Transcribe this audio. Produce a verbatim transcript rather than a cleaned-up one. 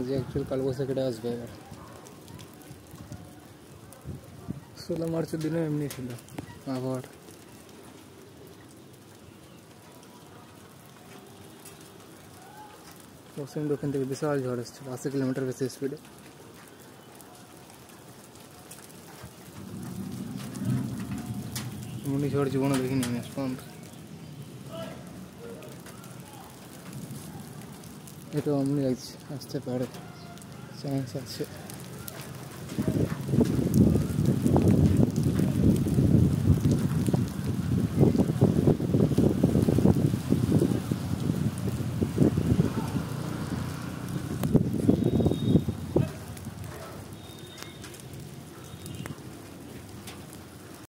যে অ্যাকচুয়াল কালবৈশাখীটা আসবে এবার। ষোলো মার্চের দিনে এমনি ছিল আবহাওয়াটা। পশ্চিম দক্ষিণ থেকে বিশাল ঝড় এসেছিল, আশি কিলোমিটার বেশি স্পিডে। এমনি ঝড় জীবনে দেখিনি আমি আজ পর্যন্ত। এটা অমনি লাগছে, আসতে পারে, চান্স আছে।